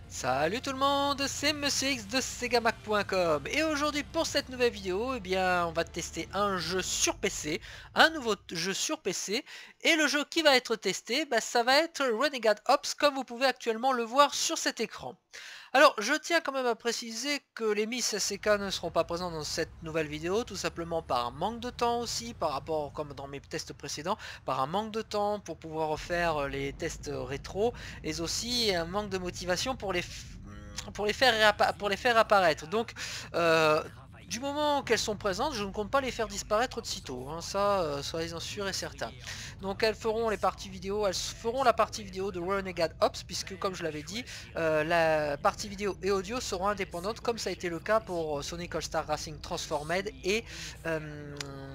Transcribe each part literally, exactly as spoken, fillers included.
Salut tout le monde, c'est Monsieur X de Segamac point com et aujourd'hui pour cette nouvelle vidéo, eh bien, on va tester un jeu sur P C, un nouveau jeu sur P C et le jeu qui va être testé, bah, ça va être Renegade Ops comme vous pouvez actuellement le voir sur cet écran. Alors je tiens quand même à préciser que les Miss S C K ne seront pas présents dans cette nouvelle vidéo, tout simplement par un manque de temps aussi, par rapport, comme dans mes tests précédents, par un manque de temps pour pouvoir refaire les tests rétro, et aussi un manque de motivation pour les, pour les, faire, pour les faire apparaître. Donc euh, du moment qu'elles sont présentes, je ne compte pas les faire disparaître de sitôt, hein, ça euh, soyez-en sûrs et certains. Donc elles feront les parties vidéo, elles feront la partie vidéo de Renegade Ops, puisque comme je l'avais dit, euh, la partie vidéo et audio seront indépendantes, comme ça a été le cas pour Sonic All-Star Racing Transformed et, euh,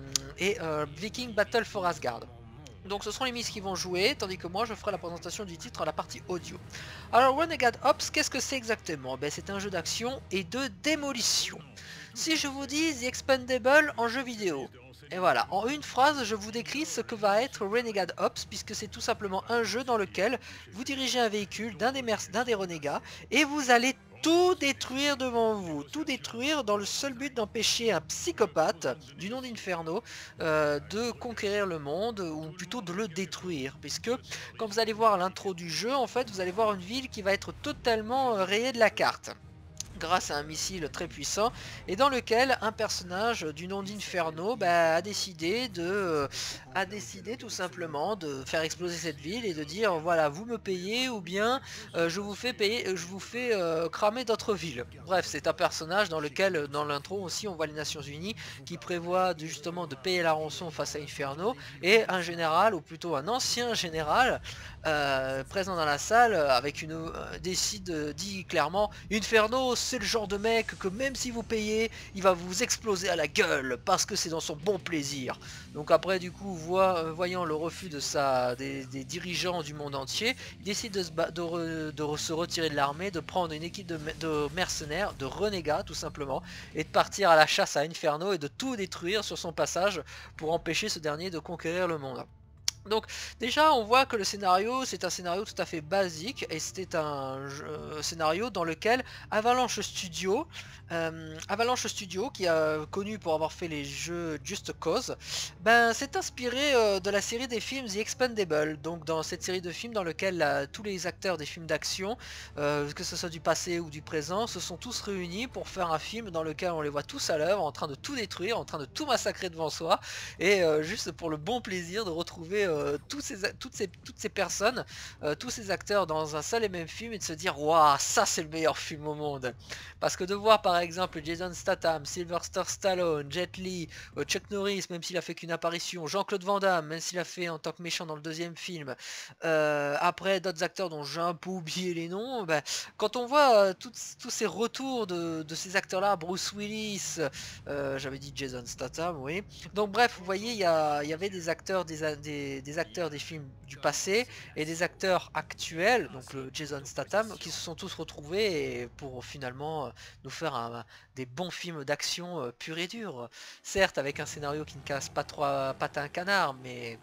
et euh, Viking Battle for Asgard. Donc ce seront les miss qui vont jouer, tandis que moi je ferai la présentation du titre à la partie audio. Alors Renegade Ops, qu'est-ce que c'est exactement? Ben, c'est un jeu d'action et de démolition. Si je vous dis The Expendable en jeu vidéo, et voilà, en une phrase je vous décris ce que va être Renegade Ops, puisque c'est tout simplement un jeu dans lequel vous dirigez un véhicule d'un des, d'un des renégats et vous allez tout détruire devant vous, tout détruire dans le seul but d'empêcher un psychopathe du nom d'Inferno euh, de conquérir le monde, ou plutôt de le détruire, puisque quand vous allez voir l'intro du jeu, en fait vous allez voir une ville qui va être totalement euh, rayée de la carte grâce à un missile très puissant, et dans lequel un personnage du nom d'Inferno bah, a décidé de euh, a décidé tout simplement de faire exploser cette ville et de dire voilà, vous me payez ou bien euh, je vous fais payer, je vous fais euh, cramer d'autres villes. Bref, c'est un personnage dans lequel dans l'intro aussi on voit les Nations Unies qui prévoit de, justement de payer la rançon face à Inferno, et un général, ou plutôt un ancien général euh, présent dans la salle avec une euh, décide euh, dit clairement Inferno c'est le genre de mec que même si vous payez, il va vous exploser à la gueule parce que c'est dans son bon plaisir. Donc après du coup, voit, euh, voyant le refus de sa, des, des dirigeants du monde entier, il décide de se, de re, de re, se retirer de l'armée, de prendre une équipe de, de mercenaires, de renégats tout simplement, et de partir à la chasse à Inferno et de tout détruire sur son passage pour empêcher ce dernier de conquérir le monde. Donc déjà on voit que le scénario c'est un scénario tout à fait basique, et c'était un jeu, euh, scénario dans lequel Avalanche Studio, euh, Avalanche Studio qui a connu pour avoir fait les jeux Just Cause, ben s'est inspiré euh, de la série des films The Expendable. Donc dans cette série de films dans lequel la, tous les acteurs des films d'action, euh, que ce soit du passé ou du présent, se sont tous réunis pour faire un film dans lequel on les voit tous à l'œuvre en train de tout détruire, en train de tout massacrer devant soi, et euh, juste pour le bon plaisir de retrouver euh, Euh, tous ces, toutes, ces, toutes ces personnes, euh, tous ces acteurs dans un seul et même film, et de se dire waouh, ça c'est le meilleur film au monde. Parce que de voir par exemple Jason Statham, Sylvester Stallone, Jet Li, euh, Chuck Norris, même s'il a fait qu'une apparition, Jean-Claude Van Damme, même s'il a fait en tant que méchant dans le deuxième film, euh, après d'autres acteurs dont j'ai un peu oublié les noms, bah, quand on voit euh, tout, tous ces retours de, de ces acteurs là, Bruce Willis, euh, j'avais dit Jason Statham, oui. Donc bref, vous voyez, il y, y avait des acteurs des, des des acteurs des films du passé et des acteurs actuels, donc le Jason Statham, qui se sont tous retrouvés pour finalement nous faire un, des bons films d'action euh, pur et dur. Certes avec un scénario qui ne casse pas trois pattes à un canard, mais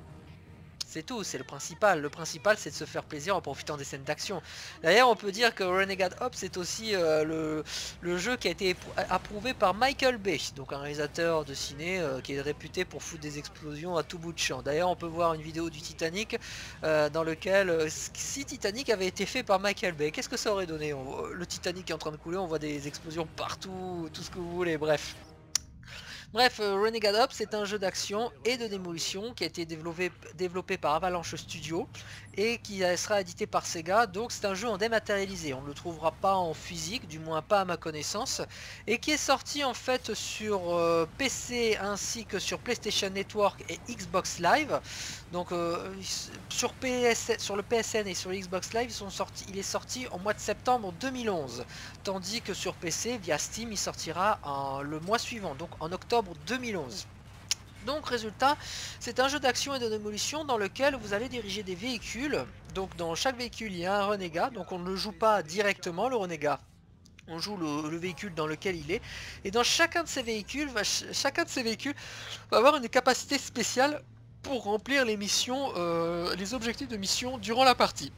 c'est tout, c'est le principal. Le principal, c'est de se faire plaisir en profitant des scènes d'action. D'ailleurs, on peut dire que Renegade Ops c'est aussi euh, le, le jeu qui a été approuvé par Michael Bay, donc un réalisateur de ciné euh, qui est réputé pour foutre des explosions à tout bout de champ. D'ailleurs, on peut voir une vidéo du Titanic euh, dans lequel, euh, si Titanic avait été fait par Michael Bay, qu'est-ce que ça aurait donné? on, Le Titanic est en train de couler, on voit des explosions partout, tout ce que vous voulez, bref. Bref, euh, Renegade Ops c'est un jeu d'action et de démolition qui a été développé, développé par Avalanche Studio et qui sera édité par Sega. Donc c'est un jeu en dématérialisé, on ne le trouvera pas en physique, du moins pas à ma connaissance, et qui est sorti en fait sur euh, P C ainsi que sur PlayStation Network et Xbox Live. Donc euh, sur, P S, sur le P S N et sur le Xbox Live, ils sont sortis, il est sorti en mois de septembre deux mille onze, tandis que sur P C via Steam il sortira en, le mois suivant, donc en octobre deux mille onze. Donc résultat, c'est un jeu d'action et de démolition dans lequel vous allez diriger des véhicules. Donc dans chaque véhicule il y a un renégat, donc on ne le joue pas directement le renégat, on joue le, le véhicule dans lequel il est, et dans chacun de ces véhicules va, chacun de ces véhicules va avoir une capacité spéciale pour remplir les missions, euh, les objectifs de mission durant la partie.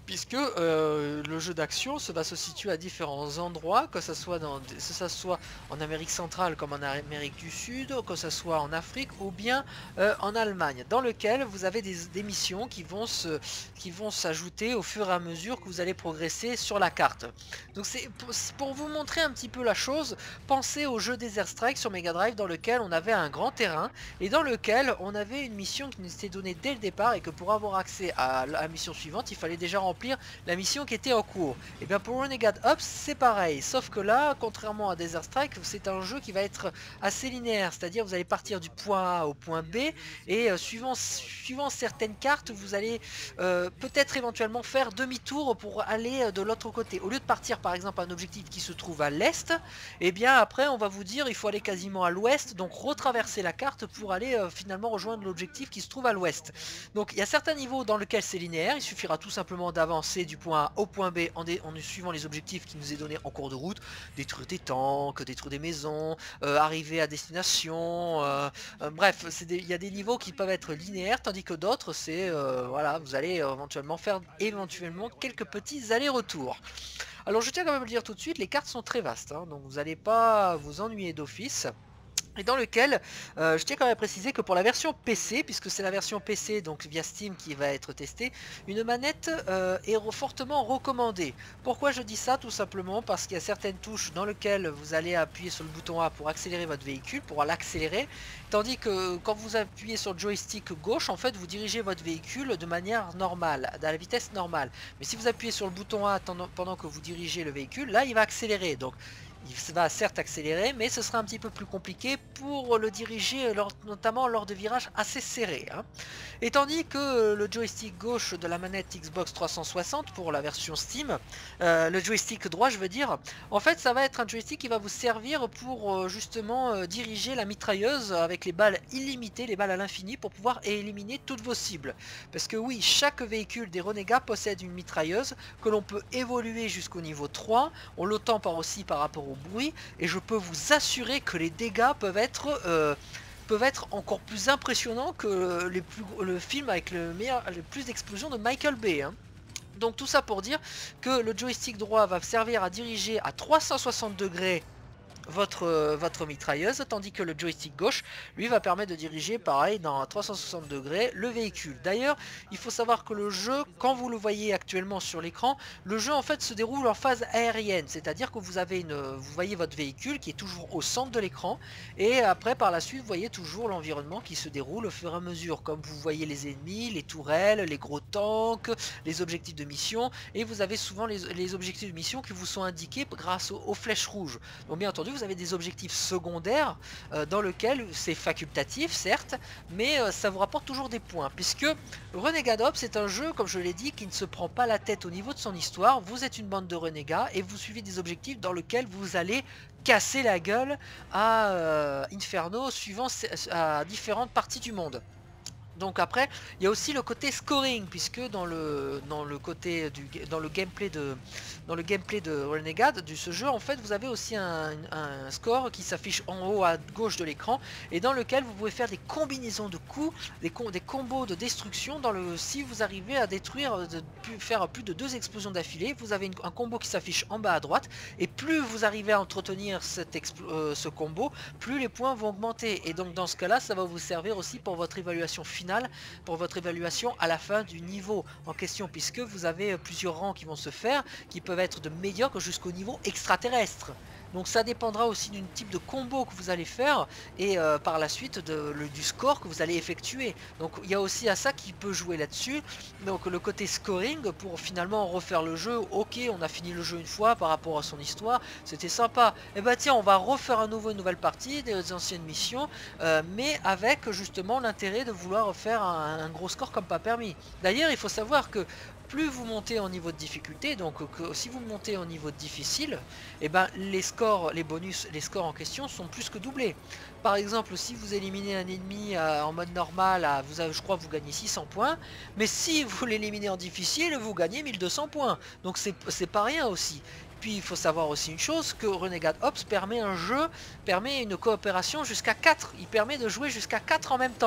puisque euh, le jeu d'action se va se situer à différents endroits, que ce soit dans, que ça soit en Amérique centrale comme en Amérique du Sud, que ce soit en Afrique ou bien euh, en Allemagne, dans lequel vous avez des, des missions qui vont se, qui vont s'ajouter au fur et à mesure que vous allez progresser sur la carte. Donc c'est pour, pour vous montrer un petit peu la chose, pensez au jeu Desert Strike sur Mega Drive, dans lequel on avait un grand terrain et dans lequel on avait une mission qui nous était donnée dès le départ, et que pour avoir accès à la mission suivante, il fallait déjà remplir la mission qui était en cours. Et bien pour Renegade Ops c'est pareil, sauf que là, contrairement à Desert Strike, c'est un jeu qui va être assez linéaire, c'est-à-dire vous allez partir du point A au point B, et euh, suivant, suivant certaines cartes, vous allez euh, peut-être éventuellement faire demi-tour pour aller de l'autre côté. Au lieu de partir par exemple à un objectif qui se trouve à l'est, et bien après on va vous dire il faut aller quasiment à l'ouest, donc retraverser la carte pour aller euh, finalement rejoindre l'objectif qui se trouve à l'ouest. Donc il y a certains niveaux dans lesquels c'est linéaire, il suffira tout simplement d'avancer du point A au point B en, en suivant les objectifs qui nous est donné en cours de route, détruire des tanks, détruire des maisons, euh, arriver à destination, euh, euh, bref, il y a des niveaux qui peuvent être linéaires, tandis que d'autres c'est, euh, voilà, vous allez euh, éventuellement faire éventuellement quelques petits allers-retours. Alors je tiens quand même à le dire tout de suite, les cartes sont très vastes, hein, donc vous n'allez pas vous ennuyer d'office. Et dans lequel, euh, je tiens quand même à préciser que pour la version P C, puisque c'est la version P C donc via Steam qui va être testée, une manette euh, est fortement recommandée. Pourquoi je dis ça? Tout simplement parce qu'il y a certaines touches dans lesquelles vous allez appuyer sur le bouton A pour accélérer votre véhicule, pour l'accélérer, tandis que quand vous appuyez sur le joystick gauche, en fait vous dirigez votre véhicule de manière normale, à la vitesse normale. Mais si vous appuyez sur le bouton A pendant que vous dirigez le véhicule, là il va accélérer. Donc il va certes accélérer, mais ce sera un petit peu plus compliqué pour le diriger, lors, notamment lors de virages assez serrés. Hein. Et tandis que le joystick gauche de la manette Xbox trois cent soixante pour la version Steam, euh, le joystick droit je veux dire, en fait ça va être un joystick qui va vous servir pour euh, justement euh, diriger la mitrailleuse avec les balles illimitées, les balles à l'infini, pour pouvoir éliminer toutes vos cibles. Parce que oui, chaque véhicule des Renegades possède une mitrailleuse que l'on peut évoluer jusqu'au niveau trois, on l'entend par aussi par rapport au bruit, et je peux vous assurer que les dégâts peuvent être euh, peuvent être encore plus impressionnants que les plus, le film avec le meilleur, le plus d'explosions de Michael Bay. Hein. Donc tout ça pour dire que le joystick droit va servir à diriger à trois cent soixante degrés votre, euh, votre mitrailleuse, tandis que le joystick gauche lui va permettre de diriger pareil dans trois cent soixante degrés le véhicule. D'ailleurs il faut savoir que le jeu, quand vous le voyez actuellement sur l'écran, le jeu en fait se déroule en phase aérienne, c'est à dire que vous avez une, vous voyez votre véhicule qui est toujours au centre de l'écran, et après par la suite vous voyez toujours l'environnement qui se déroule au fur et à mesure, comme vous voyez les ennemis, les tourelles, les gros tanks, les objectifs de mission, et vous avez souvent les, les objectifs de mission qui vous sont indiqués grâce aux, aux flèches rouges. Donc bien entendu vous avez des objectifs secondaires euh, dans lesquels c'est facultatif certes, mais euh, ça vous rapporte toujours des points, puisque Renegade Ops c'est un jeu, comme je l'ai dit, qui ne se prend pas la tête au niveau de son histoire. Vous êtes une bande de renégats et vous suivez des objectifs dans lesquels vous allez casser la gueule à euh, Inferno suivant à différentes parties du monde. Donc après, il y a aussi le côté scoring, puisque dans le dans le côté du dans le gameplay de dans le gameplay de Renegade de ce jeu, en fait, vous avez aussi un, un score qui s'affiche en haut à gauche de l'écran, et dans lequel vous pouvez faire des combinaisons de coups, des, com des combos de destruction. Dans le si vous arrivez à détruire, de faire plus de deux explosions d'affilée, vous avez une, un combo qui s'affiche en bas à droite, et plus vous arrivez à entretenir cette euh, ce combo, plus les points vont augmenter. Et donc dans ce cas-là, ça va vous servir aussi pour votre évaluation finale, pour votre évaluation à la fin du niveau en question, puisque vous avez plusieurs rangs qui vont se faire, qui peuvent être de médiocre jusqu'au niveau extraterrestre. Donc ça dépendra aussi du type de combo que vous allez faire, et euh, par la suite de, le, du score que vous allez effectuer. Donc il y a aussi à ça qui peut jouer là-dessus. Donc le côté scoring pour finalement refaire le jeu. Ok, on a fini le jeu une fois par rapport à son histoire, c'était sympa. Et bah tiens, on va refaire à nouveau une nouvelle partie des anciennes missions, euh, mais avec justement l'intérêt de vouloir faire un, un gros score comme pas permis. D'ailleurs il faut savoir que plus vous montez en niveau de difficulté, donc que, si vous montez en niveau de difficile, et ben les scores, les bonus, les scores en question sont plus que doublés. Par exemple, si vous éliminez un ennemi euh, en mode normal, à, vous avez, je crois que vous gagnez six cents points, mais si vous l'éliminez en difficile, vous gagnez mille deux cents points. Donc c'est pas rien aussi. Puis il faut savoir aussi une chose, que Renegade Ops permet un jeu, permet une coopération jusqu'à quatre. Il permet de jouer jusqu'à quatre en même temps.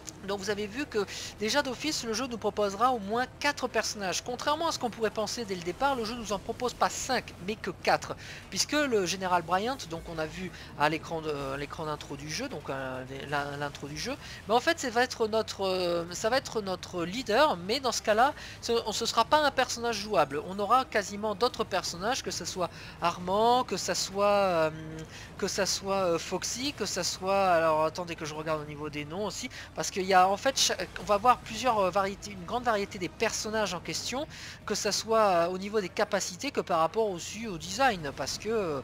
Donc vous avez vu que déjà d'office le jeu nous proposera au moins quatre personnages. Contrairement à ce qu'on pourrait penser dès le départ, le jeu nous en propose pas cinq mais que quatre. Puisque le général Bryant, donc on a vu à l'écran l'écran d'intro du jeu, donc euh, l'intro du jeu, mais en fait ça va être notre euh, ça va être notre leader, mais dans ce cas-là, ce ne sera pas un personnage jouable. On aura quasiment d'autres personnages, que ce soit Armand, que ça soit euh, que ça soit euh, Foxy, que ça soit, alors attendez que je regarde au niveau des noms aussi, parce qu'il y a en fait, on va voir plusieurs variétés, une grande variété des personnages en question, que ça soit au niveau des capacités que par rapport aussi au design, parce que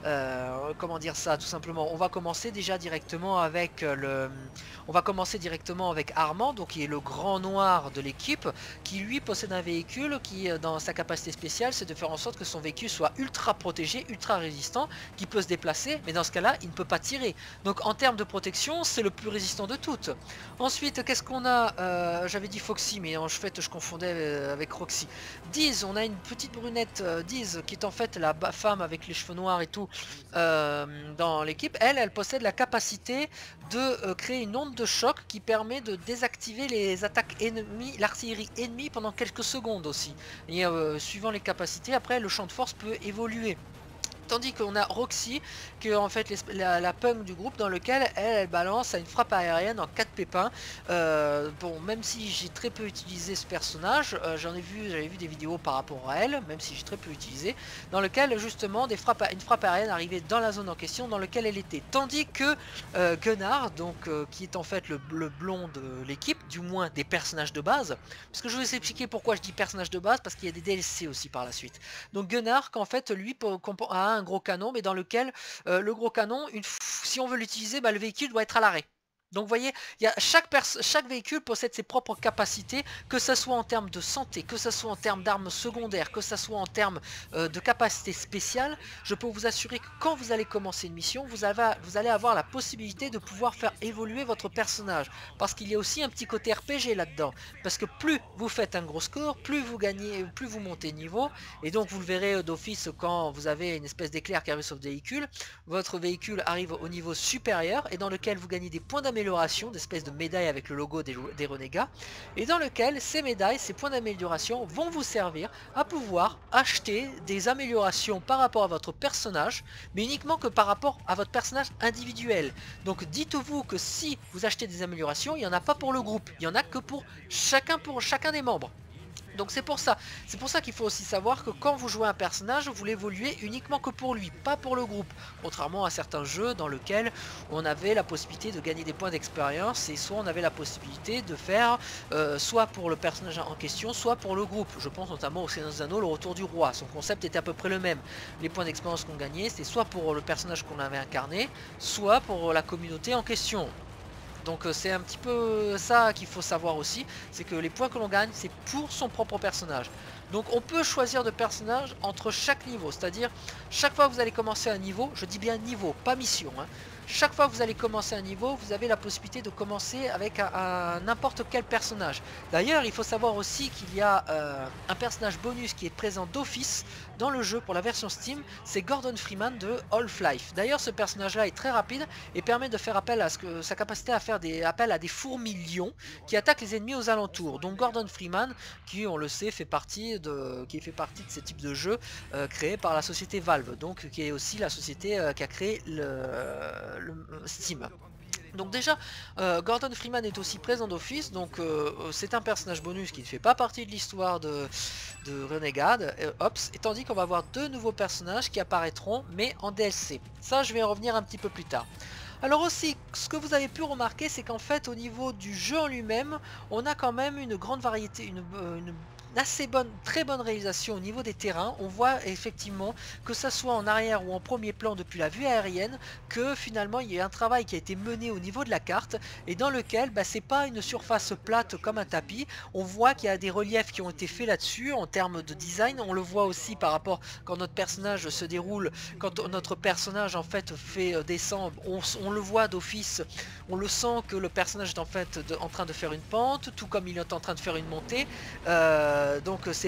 euh, comment dire ça, tout simplement, on va commencer déjà directement avec le, on va commencer directement avec Armand, donc qui est le grand noir de l'équipe, qui lui possède un véhicule qui, dans sa capacité spéciale, c'est de faire en sorte que son véhicule soit ultra protégé, ultra résistant, qui peut se déplacer, mais dans ce cas-là, il ne peut pas tirer. Donc en termes de protection, c'est le plus résistant de toutes. Ensuite, qu'est-ce qu'on a euh, J'avais dit Foxy, mais en fait, je confondais euh, avec Roxy. Diz, on a une petite brunette, euh, Diz, qui est en fait la femme avec les cheveux noirs et tout, euh, dans l'équipe. Elle, elle possède la capacité de euh, créer une onde de choc qui permet de désactiver les attaques ennemies, l'artillerie ennemie pendant quelques secondes aussi. Et euh, suivant les capacités, après, le champ de force peut évoluer. Tandis qu'on a Roxy, qui est en fait la, la punk du groupe, dans lequel elle, elle balance à une frappe aérienne en quatre pépins. Euh, bon, même si j'ai très peu utilisé ce personnage, euh, j'en ai vu, j'avais vu des vidéos par rapport à elle, même si j'ai très peu utilisé, dans lequel justement des frappes, une frappe aérienne arrivait dans la zone en question dans lequel elle était. Tandis que euh, Gunnar, donc euh, qui est en fait le, le blond de l'équipe, du moins des personnages de base, parce que je vais vous expliquer pourquoi je dis personnage de base, parce qu'il y a des D L C aussi par la suite. Donc Gunnar, qu'en fait lui pour, a un gros canon, mais dans lequel euh, le gros canon, une si on veut l'utiliser, bah, le véhicule doit être à l'arrêt. Donc vous voyez, il y a chaque, chaque véhicule possède ses propres capacités, que ce soit en termes de santé, que ce soit en termes d'armes secondaires, que ce soit en termes euh, de capacités spéciales. Je peux vous assurer que quand vous allez commencer une mission, vous, avez, vous allez avoir la possibilité de pouvoir faire évoluer votre personnage. Parce qu'il y a aussi un petit côté R P G là-dedans. Parce que plus vous faites un gros score, plus vous gagnez, plus vous montez de niveau. Et donc vous le verrez d'office quand vous avez une espèce d'éclair qui arrive sur le véhicule. Votre véhicule arrive au niveau supérieur et dans lequel vous gagnez des points d'amélioration, d'espèces de médailles avec le logo des, des renégats, et dans lequel ces médailles, ces points d'amélioration vont vous servir à pouvoir acheter des améliorations par rapport à votre personnage, mais uniquement que par rapport à votre personnage individuel. Donc dites-vous que si vous achetez des améliorations, il n'y en a pas pour le groupe, il y en a que pour chacun, pour chacun des membres. Donc c'est pour ça, c'est pour ça qu'il faut aussi savoir que quand vous jouez un personnage, vous l'évoluez uniquement que pour lui, pas pour le groupe. Contrairement à certains jeux dans lesquels on avait la possibilité de gagner des points d'expérience et soit on avait la possibilité de faire euh, soit pour le personnage en question, soit pour le groupe. Je pense notamment au Seigneur des Anneaux, le Retour du Roi. Son concept était à peu près le même. Les points d'expérience qu'on gagnait, c'était soit pour le personnage qu'on avait incarné, soit pour la communauté en question. Donc c'est un petit peu ça qu'il faut savoir aussi, c'est que les points que l'on gagne, c'est pour son propre personnage. Donc on peut choisir de personnage entre chaque niveau, c'est-à-dire chaque fois que vous allez commencer un niveau, je dis bien niveau, pas mission, hein, chaque fois que vous allez commencer un niveau, vous avez la possibilité de commencer avec un, un n'importe quel personnage. D'ailleurs, il faut savoir aussi qu'il y a euh, un personnage bonus qui est présent d'office dans le jeu pour la version Steam, c'est Gordon Freeman de Half-Life. D'ailleurs, ce personnage-là est très rapide et permet de faire appel à ce que, sa capacité à faire des appels à des fourmilions qui attaquent les ennemis aux alentours. Donc Gordon Freeman, qui on le sait fait partie de, qui fait partie de ces types de jeux euh, créés par la société Valve, donc qui est aussi la société euh, qui a créé le Le Steam. Donc déjà, euh, Gordon Freeman est aussi présent d'office, donc euh, c'est un personnage bonus qui ne fait pas partie de l'histoire de, de Renegade, euh, Ops, et tandis qu'on va avoir deux nouveaux personnages qui apparaîtront, mais en D L C. Ça, je vais en revenir un petit peu plus tard. Alors aussi, ce que vous avez pu remarquer, c'est qu'en fait, au niveau du jeu en lui-même, on a quand même une grande variété, une, une assez bonne, très bonne réalisation au niveau des terrains. On voit effectivement que ça soit en arrière ou en premier plan depuis la vue aérienne, que finalement il y a un travail qui a été mené au niveau de la carte et dans lequel bah, c'est pas une surface plate comme un tapis. On voit qu'il y a des reliefs qui ont été faits là-dessus en termes de design. On le voit aussi par rapport quand notre personnage se déroule, quand notre personnage en fait fait descendre, on, on le voit d'office, on le sent que le personnage est en fait de, en train de faire une pente, tout comme il est en train de faire une montée. Euh, donc c'est pour ça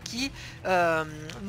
qui, euh,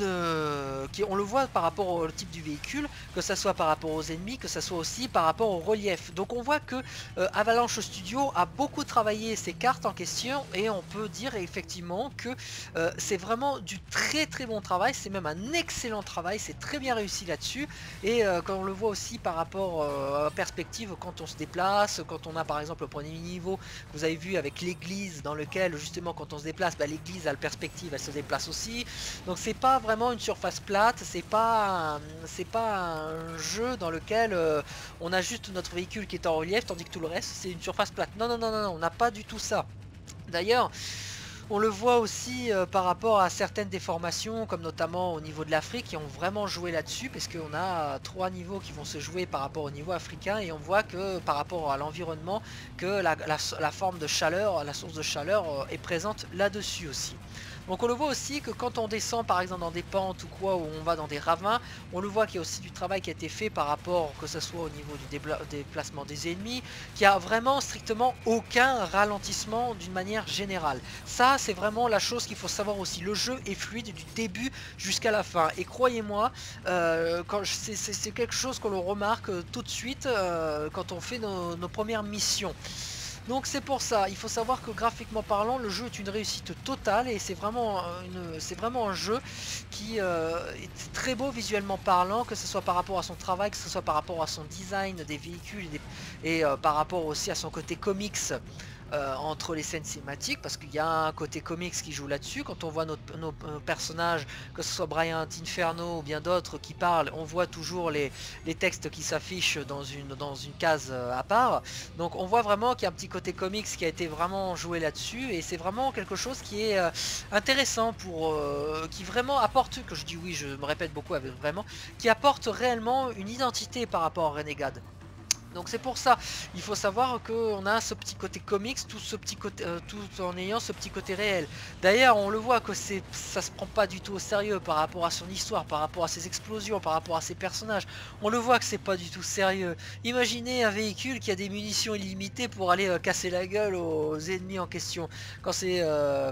ne, qui, on le voit par rapport au type du véhicule, que ça soit par rapport aux ennemis, que ça soit aussi par rapport au relief. Donc on voit que euh, Avalanche Studio a beaucoup travaillé ces cartes en question et on peut dire effectivement que euh, c'est vraiment du très très bon travail, c'est même un excellent travail, c'est très bien réussi là-dessus. Et euh, quand on le voit aussi par rapport euh, à perspective quand on se déplace, quand on a par exemple le premier niveau que vous avez vu avec l'église dans lequel justement quand on se déplace, bah, l'église à la perspective elle se déplace aussi. Donc c'est pas vraiment une surface plate, c'est pas c'est pas un jeu dans lequel euh, on a juste notre véhicule qui est en relief tandis que tout le reste c'est une surface plate. Non non non non, non on n'a pas du tout ça. D'ailleurs on le voit aussi euh, par rapport à certaines déformations, comme notamment au niveau de l'Afrique, qui ont vraiment joué là-dessus, parce qu'on a trois niveaux qui vont se jouer par rapport au niveau africain, et on voit que par rapport à l'environnement, que la, la, la forme de chaleur, la source de chaleur euh, est présente là-dessus aussi. Donc on le voit aussi que quand on descend par exemple dans des pentes ou quoi, où on va dans des ravins, on le voit qu'il y a aussi du travail qui a été fait par rapport, que ce soit au niveau du déplacement des ennemis, qui a vraiment strictement aucun ralentissement d'une manière générale. Ça c'est vraiment la chose qu'il faut savoir aussi, le jeu est fluide du début jusqu'à la fin, et croyez-moi, euh, c'est quelque chose qu'on le remarque tout de suite euh, quand on fait nos, nos premières missions. Donc c'est pour ça, il faut savoir que graphiquement parlant, le jeu est une réussite totale et c'est vraiment, une, c'est vraiment un jeu qui euh, est très beau visuellement parlant, que ce soit par rapport à son travail, que ce soit par rapport à son design des véhicules et, des, et euh, par rapport aussi à son côté comics. Euh, entre les scènes cinématiques, parce qu'il y a un côté comics qui joue là-dessus. Quand on voit notre, nos, nos personnages, que ce soit Brian Inferno ou bien d'autres qui parlent, on voit toujours les, les textes qui s'affichent dans une, dans une case à part. Donc on voit vraiment qu'il y a un petit côté comics qui a été vraiment joué là-dessus, et c'est vraiment quelque chose qui est euh, intéressant pour euh, qui vraiment apporte, que je dis oui, je me répète beaucoup avec vraiment, qui apporte réellement une identité par rapport à Renegade. Donc c'est pour ça, il faut savoir qu'on a ce petit côté comics, tout ce petit côté, euh, tout en ayant ce petit côté réel. D'ailleurs, on le voit que c'est, ça se prend pas du tout au sérieux par rapport à son histoire, par rapport à ses explosions, par rapport à ses personnages. On le voit que c'est pas du tout sérieux. Imaginez un véhicule qui a des munitions illimitées pour aller euh, casser la gueule aux ennemis en question. Quand c'est, euh,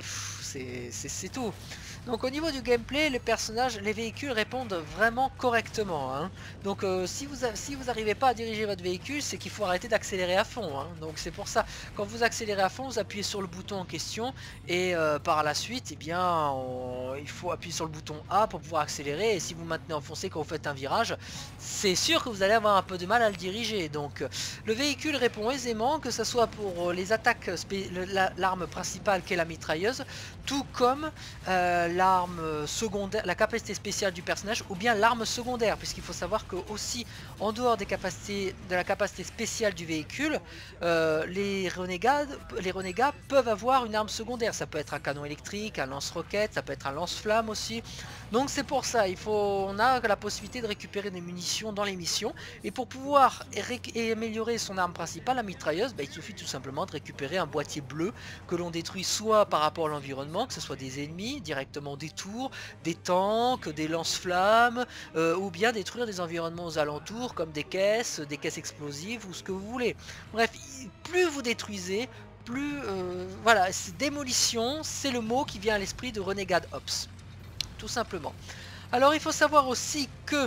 c'est tout. Donc au niveau du gameplay, les personnages, les véhicules répondent vraiment correctement, hein. Donc euh, si vous si vous n'arrivez pas à diriger votre véhicule, c'est qu'il faut arrêter d'accélérer à fond, hein. Donc c'est pour ça, quand vous accélérez à fond, vous appuyez sur le bouton en question, et euh, par la suite, eh bien, on, il faut appuyer sur le bouton A pour pouvoir accélérer. Et si vous maintenez enfoncé quand vous faites un virage, c'est sûr que vous allez avoir un peu de mal à le diriger. Donc le véhicule répond aisément, que ce soit pour les attaques, l'arme principale qui est la mitrailleuse, tout comme euh, l'arme secondaire, la capacité spéciale du personnage, ou bien l'arme secondaire, puisqu'il faut savoir que aussi en dehors des capacités de la capacité spéciale du véhicule, euh, les renégats les renégats peuvent avoir une arme secondaire. Ça peut être un canon électrique, un lance-roquette, ça peut être un lance-flamme aussi. Donc c'est pour ça, il faut, on a la possibilité de récupérer des munitions dans les missions, et pour pouvoir améliorer son arme principale, la mitrailleuse, bah, il suffit tout simplement de récupérer un boîtier bleu que l'on détruit soit par rapport à l'environnement, que ce soit des ennemis directement, des tours, des tanks, des lance-flammes, euh, ou bien détruire des environnements aux alentours comme des caisses, des caisses explosives ou ce que vous voulez. Bref, plus vous détruisez, plus euh, voilà, démolition, c'est le mot qui vient à l'esprit de Renegade Ops, tout simplement. Alors il faut savoir aussi que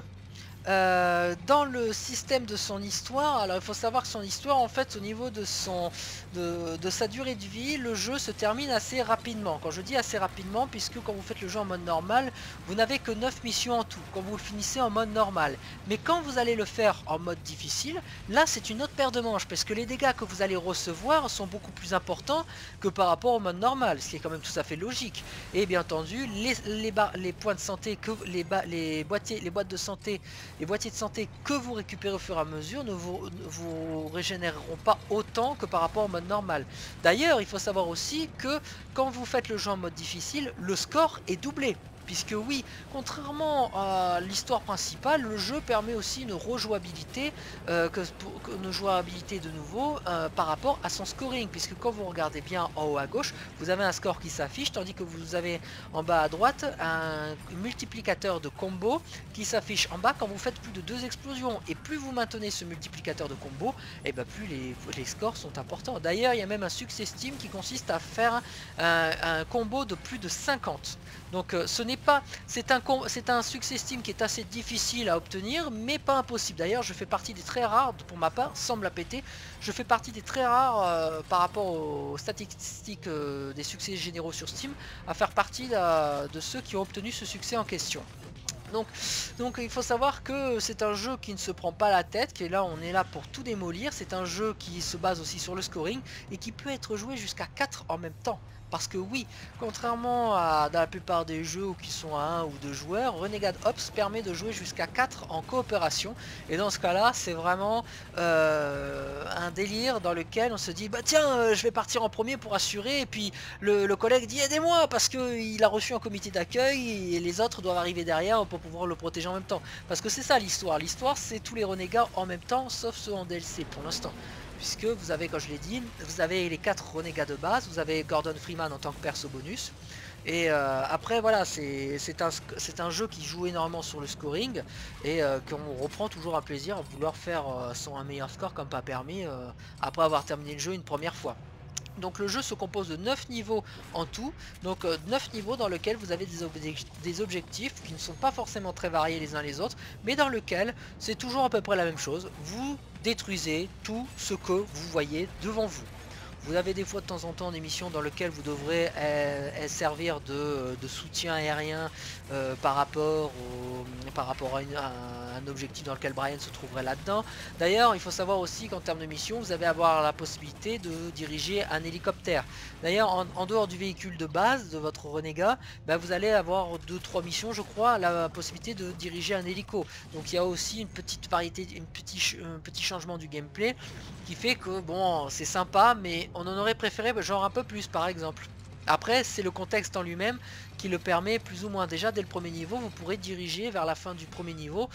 Euh, dans le système de son histoire, alors il faut savoir que son histoire, en fait, au niveau de son de, de sa durée de vie, le jeu se termine assez rapidement. Quand je dis assez rapidement, puisque quand vous faites le jeu en mode normal, vous n'avez que neuf missions en tout, quand vous le finissez en mode normal. Mais quand vous allez le faire en mode difficile, là c'est une autre paire de manches, parce que les dégâts que vous allez recevoir sont beaucoup plus importants que par rapport au mode normal, ce qui est quand même tout à fait logique. Et bien entendu, les, les, les points de santé, que les, les, boîtiers, les boîtes de santé, les boîtiers de santé que vous récupérez au fur et à mesure ne vous, ne vous régénéreront pas autant que par rapport au mode normal. D'ailleurs, il faut savoir aussi que quand vous faites le jeu en mode difficile, le score est doublé. puisque oui, contrairement à l'histoire principale, le jeu permet aussi une rejouabilité, euh, que, que, une jouabilité de nouveau euh, par rapport à son scoring, puisque quand vous regardez bien en haut à gauche, vous avez un score qui s'affiche, tandis que vous avez en bas à droite un multiplicateur de combo qui s'affiche en bas quand vous faites plus de deux explosions, et plus vous maintenez ce multiplicateur de combo, et bien plus les, les scores sont importants. D'ailleurs, il y a même un success team qui consiste à faire un, un combo de plus de cinquante. Donc euh, ce n'est pas, c'est un, c'est un success team qui est assez difficile à obtenir, mais pas impossible. D'ailleurs, je fais partie des très rares, pour ma part, sans me la péter, je fais partie des très rares euh, par rapport aux statistiques euh, des succès généraux sur Steam, à faire partie euh, de ceux qui ont obtenu ce succès en question. Donc, donc il faut savoir que c'est un jeu qui ne se prend pas la tête, qui est là, on est là pour tout démolir. C'est un jeu qui se base aussi sur le scoring et qui peut être joué jusqu'à quatre en même temps. Parce que oui, contrairement à dans la plupart des jeux qui sont à un ou deux joueurs, Renegade Ops permet de jouer jusqu'à quatre en coopération. Et dans ce cas-là, c'est vraiment euh, un délire dans lequel on se dit bah tiens, euh, je vais partir en premier pour assurer. Et puis le, le collègue dit aidez-moi parce qu'il a reçu un comité d'accueil et les autres doivent arriver derrière pour pouvoir le protéger en même temps. Parce que c'est ça l'histoire. L'histoire, c'est tous les renégats en même temps, sauf ceux en D L C pour l'instant. Puisque vous avez, comme je l'ai dit, vous avez les quatre renégats de base, vous avez Gordon Freeman en tant que perso bonus. Et euh, après voilà, c'est un, un jeu qui joue énormément sur le scoring et euh, qu'on reprend toujours un plaisir à vouloir faire euh, son un meilleur score comme pas permis euh, après avoir terminé le jeu une première fois. Donc le jeu se compose de neuf niveaux en tout, donc euh, neuf niveaux dans lesquels vous avez des, ob des objectifs qui ne sont pas forcément très variés les uns les autres, mais dans lequel c'est toujours à peu près la même chose, vous détruisez tout ce que vous voyez devant vous. Vous avez des fois de temps en temps des missions dans lesquelles vous devrez euh, servir de, de soutien aérien euh, par rapport, au, par rapport à, une, à, un objectif dans lequel Brian se trouverait là-dedans. D'ailleurs, il faut savoir aussi qu'en termes de mission, vous allez avoir la possibilité de diriger un hélicoptère. D'ailleurs, en, en dehors du véhicule de base de votre renégat, bah, vous allez avoir deux trois missions, je crois, la possibilité de diriger un hélico. Donc il y a aussi une petite variété, une petit, un petit changement du gameplay qui fait que bon, c'est sympa, mais on en aurait préféré genre un peu plus par exemple. Après, c'est le contexte en lui-même qui le permet plus ou moins. Déjà dès le premier niveau, vous pourrez diriger vers la fin du premier niveau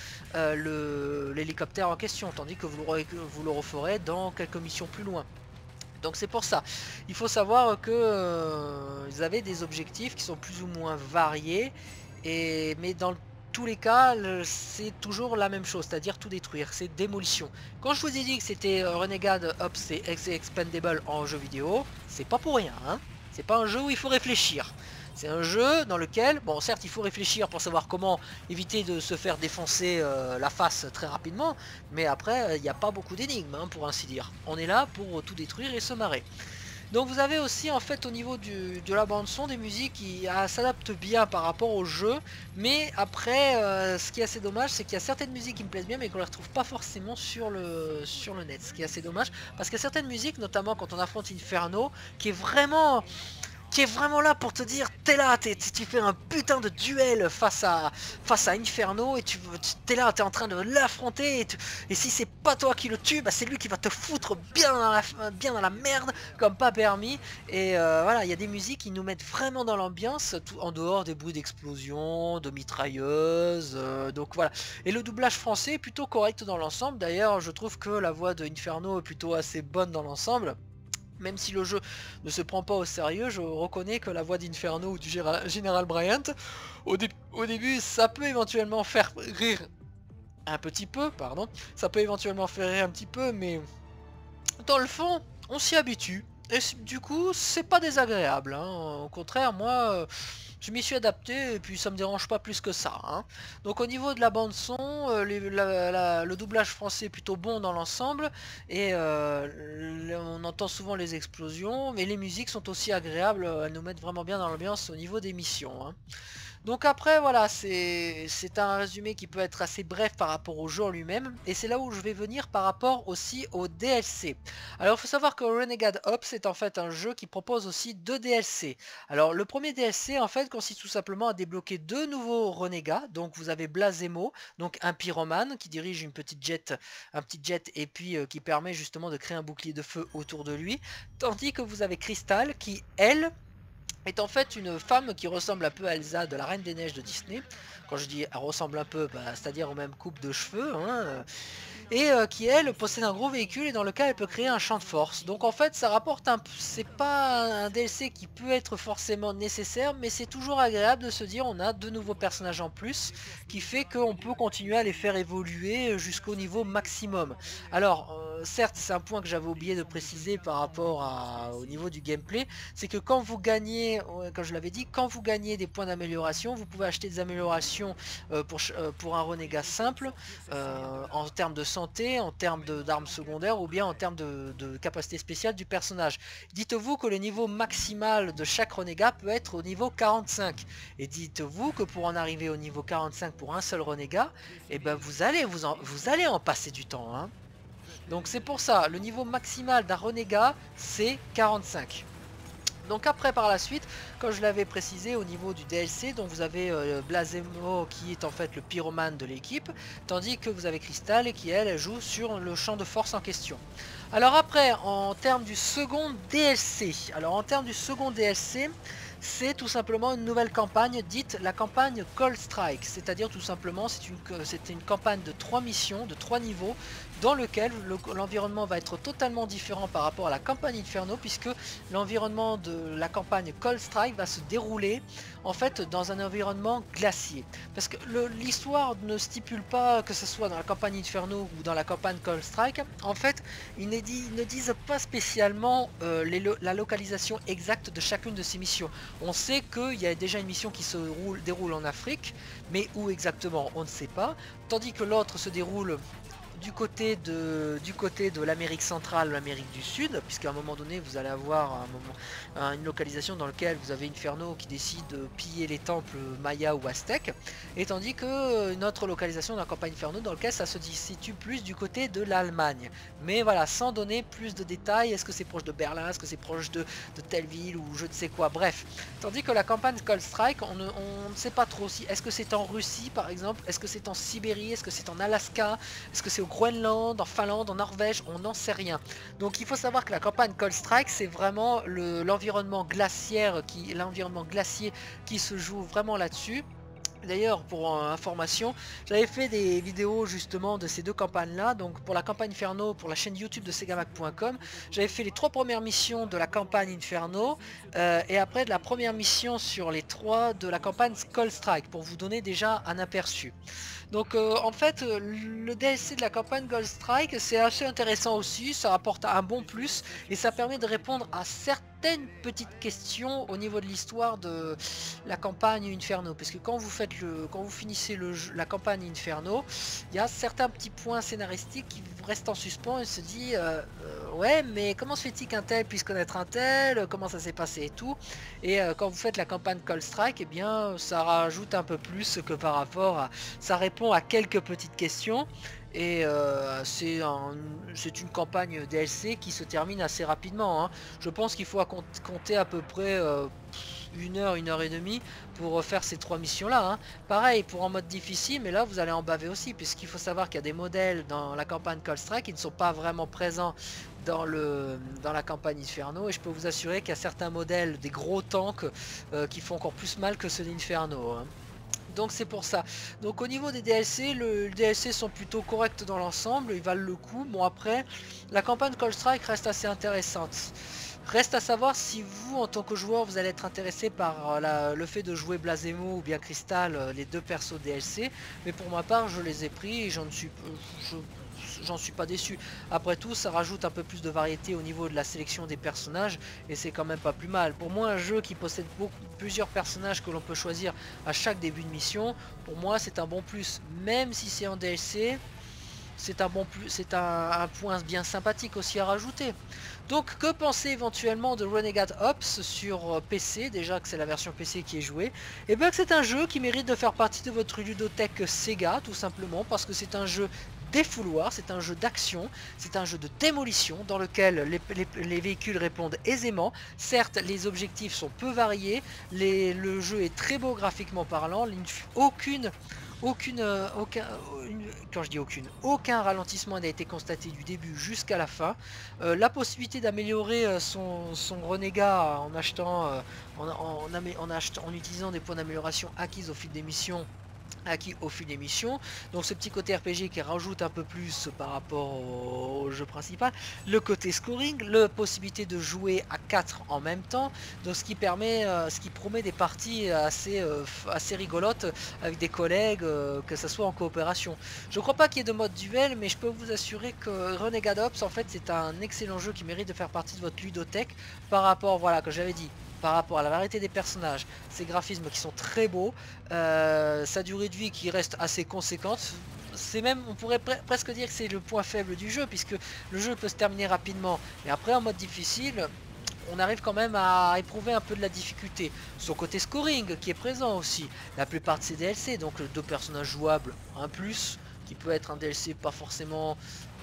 euh, l'hélicoptère en question, tandis que vous le, vous le referez dans quelques missions plus loin. Donc c'est pour ça, il faut savoir que euh, vous avez des objectifs qui sont plus ou moins variés, et, mais dans le tous les cas, c'est toujours la même chose, c'est-à-dire tout détruire, c'est démolition. Quand je vous ai dit que c'était Renegade Ops et Expendable en jeu vidéo, c'est pas pour rien, hein. C'est pas un jeu où il faut réfléchir. C'est un jeu dans lequel, bon certes il faut réfléchir pour savoir comment éviter de se faire défoncer euh, la face très rapidement, mais après il n'y a pas beaucoup d'énigmes, hein, pour ainsi dire. On est là pour tout détruire et se marrer. Donc vous avez aussi en fait au niveau du, de la bande son des musiques qui ah, s'adaptent bien par rapport au jeu, mais après euh, ce qui est assez dommage, c'est qu'il y a certaines musiques qui me plaisent bien mais qu'on ne les retrouve pas forcément sur le, sur le net, ce qui est assez dommage parce qu'il y a certaines musiques, notamment quand on affronte Inferno, qui est vraiment... qui est vraiment là pour te dire t'es là, t'es, tu fais un putain de duel face à face à Inferno et tu t'es là, t'es en train de l'affronter et, et si c'est pas toi qui le tue, bah c'est lui qui va te foutre bien dans la, bien dans la merde comme pas permis. Et euh, voilà, il y a des musiques qui nous mettent vraiment dans l'ambiance, tout en dehors des bruits d'explosion, de mitrailleuses, euh, donc voilà. Et le doublage français est plutôt correct dans l'ensemble. D'ailleurs, je trouve que la voix de Inferno est plutôt assez bonne dans l'ensemble. Même si le jeu ne se prend pas au sérieux, je reconnais que la voix d'Inferno ou du Général Bryant, au, dé au début, ça peut éventuellement faire rire un petit peu, pardon, ça peut éventuellement faire rire un petit peu, mais dans le fond, on s'y habitue. Et du coup, c'est pas désagréable, hein. Au contraire, moi... Euh, je m'y suis adapté et puis ça me dérange pas plus que ça, hein. Donc au niveau de la bande son, euh, les, la, la, le doublage français est plutôt bon dans l'ensemble et euh, on entend souvent les explosions, mais les musiques sont aussi agréables, elles nous mettent vraiment bien dans l'ambiance au niveau des missions, hein. Donc après voilà, c'est un résumé qui peut être assez bref par rapport au jeu lui-même, et c'est là où je vais venir par rapport aussi au D L C. Alors il faut savoir que Renegade Ops est en fait un jeu qui propose aussi deux D L C. Alors le premier D L C en fait consiste tout simplement à débloquer deux nouveaux renégats. Donc vous avez Blasemo, donc un pyromane qui dirige une petite jet, un petit jet et puis euh, qui permet justement de créer un bouclier de feu autour de lui. Tandis que vous avez Crystal qui elle est en fait une femme qui ressemble un peu à Elsa de la Reine des Neiges de Disney. Quand je dis elle ressemble un peu, bah, c'est-à-dire aux mêmes coupes de cheveux, hein, euh, et euh, qui elle possède un gros véhicule et dans lequel elle peut créer un champ de force. Donc en fait ça rapporte un c'est pas un D L C qui peut être forcément nécessaire, mais c'est toujours agréable de se dire on a deux nouveaux personnages en plus, qui fait qu'on peut continuer à les faire évoluer jusqu'au niveau maximum. Alors euh, certes c'est un point que j'avais oublié de préciser par rapport à, au niveau du gameplay, c'est que quand vous gagnez, comme je l'avais dit, quand vous gagnez des points d'amélioration, vous pouvez acheter des améliorations euh, pour, euh, pour un renégat simple, euh, en termes de santé, en termes d'armes secondaires ou bien en termes de, de capacité spéciale du personnage. Dites-vous que le niveau maximal de chaque renégat peut être au niveau quarante-cinq. Et dites-vous que pour en arriver au niveau quarante-cinq pour un seul renégat, et eh ben vous allez vous en, vous allez en passer du temps. Hein. Donc c'est pour ça, le niveau maximal d'un renégat, c'est quarante-cinq. Donc après par la suite, comme je l'avais précisé au niveau du D L C, donc vous avez euh, Blasemo qui est en fait le pyromane de l'équipe, tandis que vous avez Crystal qui elle joue sur le champ de force en question. Alors après, en termes du second D L C, alors en termes du second D L C, c'est tout simplement une nouvelle campagne dite la campagne Cold Strike, c'est-à-dire tout simplement c'est une, c'était une campagne de trois missions, de trois niveaux, dans lequel l'environnement va être totalement différent par rapport à la campagne Inferno, puisque l'environnement de la campagne Cold Strike va se dérouler en fait dans un environnement glacier. Parce que l'histoire ne stipule pas que ce soit dans la campagne Inferno ou dans la campagne Cold Strike. En fait, ils ne, dit, ils ne disent pas spécialement euh, les, la localisation exacte de chacune de ces missions. On sait qu'il y a déjà une mission qui se roule, déroule en Afrique, mais où exactement on ne sait pas, tandis que l'autre se déroule du côté de, du côté de l'Amérique centrale, l'Amérique du Sud, puisqu'à un moment donné vous allez avoir un moment, une localisation dans laquelle vous avez Inferno qui décide de piller les temples Maya ou Aztèques, et tandis que une autre localisation dans la campagne Inferno dans laquelle ça se situe plus du côté de l'Allemagne. Mais voilà, sans donner plus de détails, est-ce que c'est proche de Berlin, est-ce que c'est proche de, de telle ville ou je ne sais quoi, bref. Tandis que la campagne Cold Strike, on ne, on ne sait pas trop si, est-ce que c'est en Russie par exemple, est-ce que c'est en Sibérie, est-ce que c'est en Alaska, est-ce que c'est au Groenland, en Finlande, en Norvège, on n'en sait rien. Donc il faut savoir que la campagne Cold Strike, c'est vraiment l'environnement glaciaire, qui, l'environnement glacier qui se joue vraiment là-dessus. D'ailleurs, pour euh, information, j'avais fait des vidéos justement de ces deux campagnes-là. Donc pour la campagne Inferno, pour la chaîne YouTube de Segamac point com, j'avais fait les trois premières missions de la campagne Inferno euh, et après de la première mission sur les trois de la campagne Cold Strike pour vous donner déjà un aperçu. Donc euh, en fait, le D L C de la campagne Cold Strike, c'est assez intéressant aussi, ça apporte un bon plus et ça permet de répondre à certaines petites questions au niveau de l'histoire de la campagne Inferno, parce que quand vous faites le, quand vous finissez le jeu, la campagne Inferno, il y a certains petits points scénaristiques qui vous restent en suspens et se dit euh, euh, ouais mais comment se fait-il qu'un tel puisse connaître un tel, comment ça s'est passé et tout, et euh, quand vous faites la campagne Cold Strike, et eh bien ça rajoute un peu plus que par rapport à, ça répond à quelques petites questions. Et euh, c'est un, une campagne D L C qui se termine assez rapidement. Hein. Je pense qu'il faut compter à peu près euh, une heure, une heure et demie pour faire ces trois missions là. Hein. Pareil pour en mode difficile, mais là vous allez en baver aussi, puisqu'il faut savoir qu'il y a des modèles dans la campagne Cold Strike qui ne sont pas vraiment présents dans, le, dans la campagne Inferno. Et je peux vous assurer qu'il y a certains modèles, des gros tanks, euh, qui font encore plus mal que ceux d'Inferno. Hein. Donc c'est pour ça. Donc au niveau des D L C, le, les D L C sont plutôt corrects dans l'ensemble, ils valent le coup. Bon après, la campagne Cold Strike reste assez intéressante. Reste à savoir si vous, en tant que joueur, vous allez être intéressé par la, le fait de jouer Blasemo ou bien Crystal, les deux persos D L C. Mais pour ma part, je les ai pris et j'en suis... Je, j'en suis pas déçu. Après tout, ça rajoute un peu plus de variété au niveau de la sélection des personnages et c'est quand même pas plus mal. Pour moi, un jeu qui possède beaucoup, plusieurs personnages que l'on peut choisir à chaque début de mission, pour moi c'est un bon plus. Même si c'est en D L C, c'est un bon plus, c'est un, un point bien sympathique aussi à rajouter. Donc que penser éventuellement de Renegade Ops sur P C, déjà que c'est la version P C qui est jouée? Et bien que c'est un jeu qui mérite de faire partie de votre ludothèque Sega, tout simplement parce que c'est un jeu défouloir, c'est un jeu d'action, c'est un jeu de démolition dans lequel les, les, les véhicules répondent aisément. Certes, les objectifs sont peu variés, les, le jeu est très beau graphiquement parlant, aucune, aucune, euh, aucun, une- quand je dis aucune, aucun ralentissement n'a été constaté du début jusqu'à la fin. Euh, la possibilité d'améliorer euh, son, son renégat en achetant, euh, en, en, en, amé- en achetant, en utilisant des points d'amélioration acquis au fil des missions, acquis au fil des missions. Donc ce petit côté R P G qui rajoute un peu plus par rapport au, au jeu principal. Le côté scoring, la possibilité de jouer à quatre en même temps. Donc ce qui permet, euh, ce qui promet des parties assez, euh, assez rigolotes avec des collègues, euh, que ce soit en coopération. Je ne crois pas qu'il y ait de mode duel, mais je peux vous assurer que Renegade Ops, en fait, c'est un excellent jeu qui mérite de faire partie de votre ludothèque par rapport, voilà, que j'avais dit, par rapport à la variété des personnages, ces graphismes qui sont très beaux, euh, sa durée de vie qui reste assez conséquente. C'est même, on pourrait pre presque dire que c'est le point faible du jeu, puisque le jeu peut se terminer rapidement. Mais après, en mode difficile, on arrive quand même à éprouver un peu de la difficulté. Son côté scoring qui est présent aussi. La plupart de ces D L C, donc deux personnages jouables, un plus, qui peut être un D L C pas forcément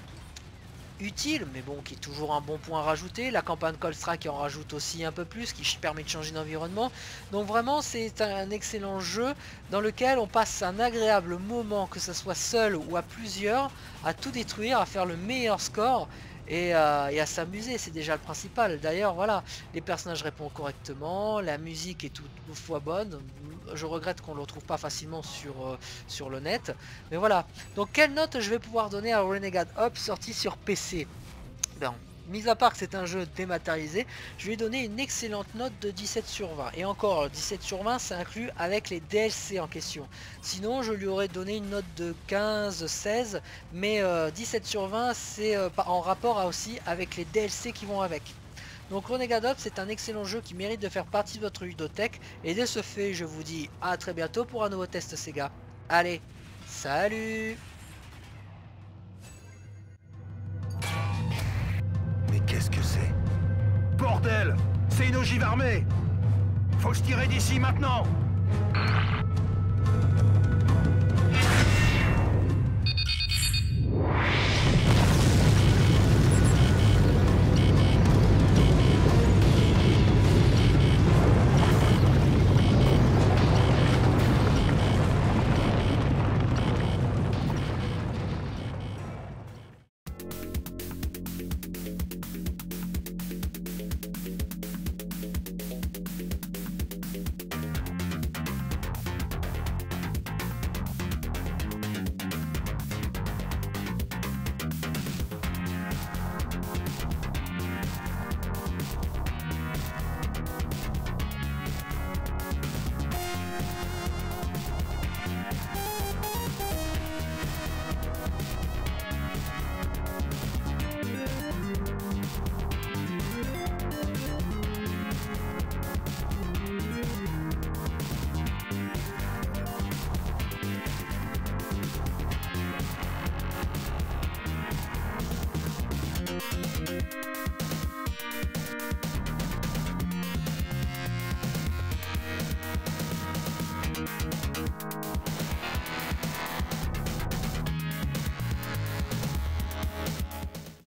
utile, mais bon, qui est toujours un bon point à rajouter. La campagne Cold Strike qui en rajoute aussi un peu plus, qui permet de changer d'environnement. Donc vraiment, c'est un excellent jeu dans lequel on passe un agréable moment, que ce soit seul ou à plusieurs, à tout détruire, à faire le meilleur score. Et, euh, et à s'amuser, c'est déjà le principal. D'ailleurs, voilà, les personnages répondent correctement, la musique est toutefois bonne. Je regrette qu'on ne le retrouve pas facilement sur, euh, sur le net. Mais voilà. Donc, quelle note je vais pouvoir donner à Renegade Ops sorti sur P C? Ben, mis à part que c'est un jeu dématérialisé, je vais lui donner une excellente note de dix-sept sur vingt. Et encore, dix-sept sur vingt, ça inclut avec les D L C en question. Sinon, je lui aurais donné une note de quinze seize, mais euh, dix-sept sur vingt, c'est euh, en rapport aussi avec les D L C qui vont avec. Donc Renegade Ops, c'est un excellent jeu qui mérite de faire partie de votre ludothèque. Et de ce fait, je vous dis à très bientôt pour un nouveau test Sega. Allez, salut! Mais qu'est-ce que c'est? Bordel! C'est une ogive armée! Faut se tirer d'ici maintenant!